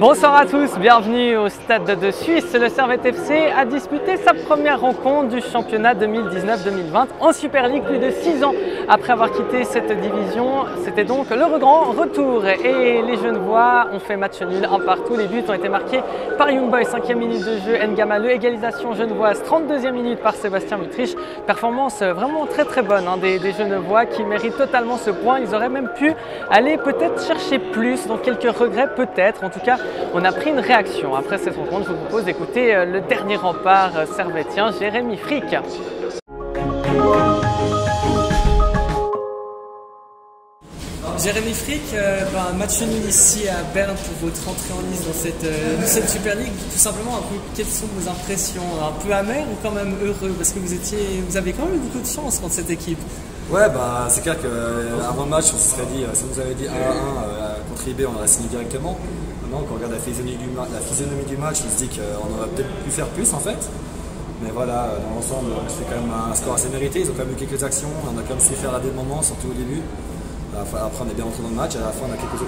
Bonsoir à tous, bienvenue au Stade de Suisse. Le Servette FC a disputé sa première rencontre du championnat 2019-2020 en Super League plus de 6 ans après avoir quitté cette division. C'était donc le grand retour et les Genevois ont fait match nul un partout. Les buts ont été marqués par Young Boys, 5e minute de jeu, N'Gama, égalisation genevoise, 32e minute par Sébastien Mutrich. Performance vraiment très bonne des Genevois qui méritent totalement ce point. Ils auraient même pu aller peut-être chercher plus, donc quelques regrets peut-être. En tout cas, on a pris une réaction. Après cette rencontre, je vous propose d'écouter le dernier rempart servettien, Jérémy Frick. Jérémy Frick, match nul ici à Berne pour votre entrée en lice dans cette Super League. Tout simplement, quelles sont vos impressions? Un peu amères ou quand même heureux? Parce que vous avez quand même eu beaucoup de chance contre cette équipe. Ouais, c'est clair qu'avant le match, on se serait dit, si vous avez dit 1-1 contre IB, on aurait signé directement. Maintenant, quand on regarde la physionomie du match, on se dit qu'on aurait peut-être pu faire plus en fait. Mais voilà, dans l'ensemble, c'est quand même un score assez mérité. Ils ont quand même eu quelques actions, on a quand même su faire à des moments, surtout au début. Après, on est bien rentré dans le match, à la fin, on a quelques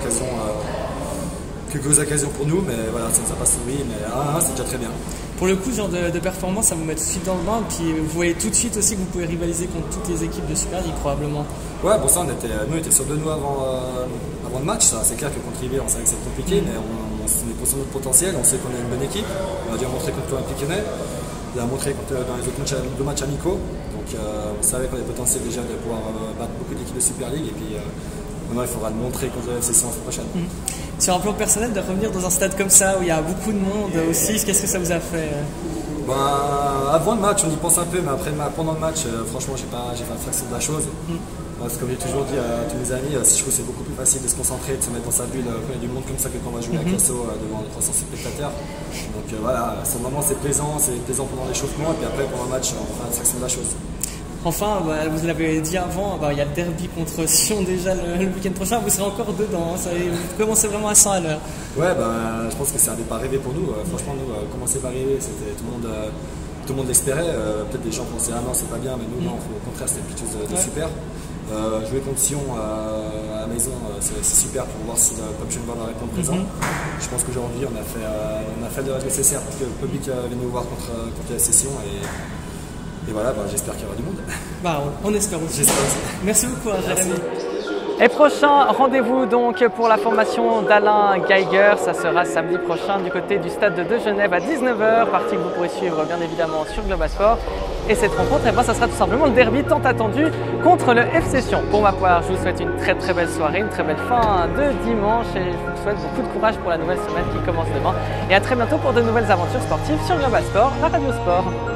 occasions pour nous, mais voilà, ça nous a pas souri, mais 1-1, c'est déjà très bien. Pour le coup, ce genre de performance, ça vous met tout de suite dans le bain, puis vous voyez tout de suite aussi que vous pouvez rivaliser contre toutes les équipes de Super League, probablement. Ouais, pour ça, nous, on était sur de nous avant le match. C'est clair que contre IB, on savait que c'était compliqué, mais on est conscient de notre potentiel, on sait qu'on a une bonne équipe. On a déjà montré contre l'Olympique Lyonnais, on a montré dans les autres matchs amicaux. Donc on savait qu'on avait le potentiel déjà de pouvoir battre beaucoup d'équipes de Super League, et puis maintenant, il faudra le montrer contre la FC la prochaine. Sur un plan personnel, de revenir dans un stade comme ça, où il y a beaucoup de monde aussi, qu'est-ce que ça vous a fait? Avant le match, on y pense un peu, mais après, pendant le match, franchement, j'ai pas fraction de la chose. Parce que comme j'ai toujours dit à tous mes amis, je trouve que c'est beaucoup plus facile de se concentrer, de se mettre dans sa bulle quand il y a du monde comme ça que quand on va jouer à Casso devant 300 spectateurs. Donc voilà, sur le moment c'est plaisant pendant l'échauffement, et puis après pendant le match, on fera une fraction de la chose. Enfin, vous l'avez dit avant, il y a le derby contre Sion déjà le week-end prochain, vous serez encore dedans, vous commencez vraiment à 100 à l'heure. Ouais, je pense que c'est un départ rêvé pour nous. Franchement, nous, commencer par rêver, c'était tout le monde l'espérait. Peut-être des gens pensaient non, c'est pas bien, mais nous, non, au contraire, c'était quelque chose de super. Jouer contre Sion à la maison, c'est super pour voir si le peuple genevois va répondre présent. Je pense qu'aujourd'hui, on a fait le nécessaire pour que le public vienne nous voir contre la session. Et voilà, j'espère qu'il y aura du monde. On espère aussi. J'espère aussi. Merci beaucoup, Jérémy. Et prochain rendez-vous donc pour la formation d'Alain Geiger, ça sera samedi prochain du côté du stade de Genève à 19h, partie que vous pourrez suivre bien évidemment sur Globasport. Et cette rencontre, ça sera tout simplement le derby tant attendu contre le FC Sion. Pour ma part, je vous souhaite une très belle soirée, une très belle fin de dimanche et je vous souhaite beaucoup de courage pour la nouvelle semaine qui commence demain. Et à très bientôt pour de nouvelles aventures sportives sur Globasport, la radio sport.